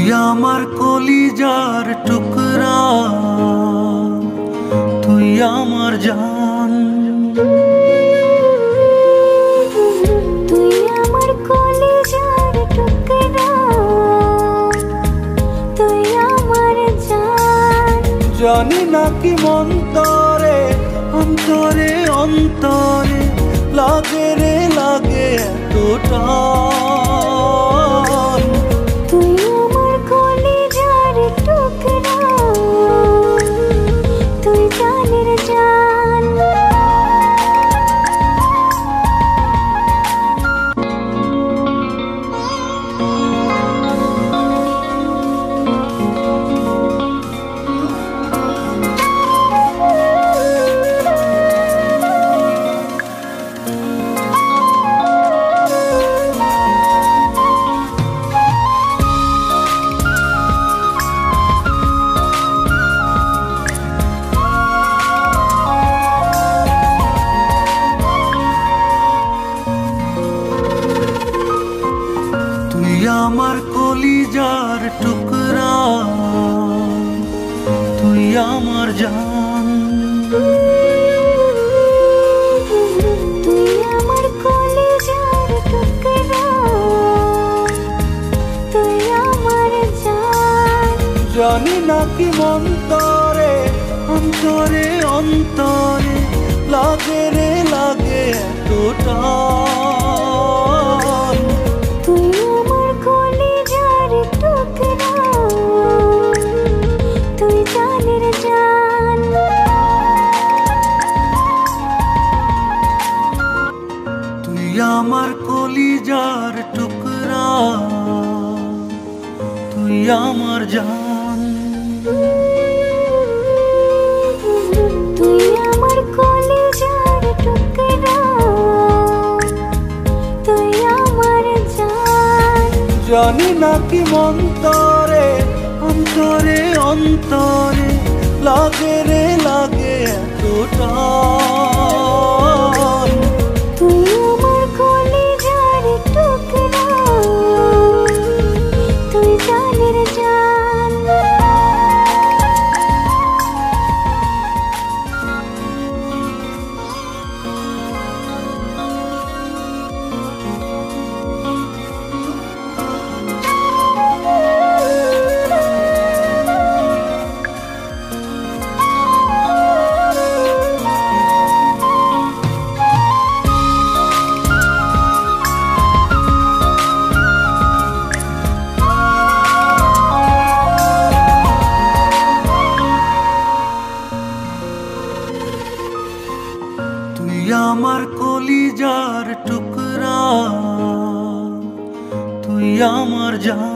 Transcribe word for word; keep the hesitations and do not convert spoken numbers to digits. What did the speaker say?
আমার কলিজার টুকরা, তুই আমার জান। তুই আমার কলিজার টুকরা, তুই আমার জান। জানি না কি মন্তরে অন্তরে অন্তরে লাগে রে লাগে এতটা। তুই আমার কলিজার টুকরা, তুই জানের জান। আমার কলিজার টুকরা, তুই আমার জান। তুই আমার কলিজার টুকরা, তুই আমার জান। জানি না কি মন্তরে অন্তরে অন্তরে লাগে রে লাগে এতটা। আমার কলিজার টুকরা, তুই আমার জান। তুই আমার কলিজার টুকরা, তুই আমার জান। জানি না কি মন্তরে অন্তরে অন্তরে লাগে রে লাগে এতটা। আমার কলিজার টুকরা, তুই আমার জান।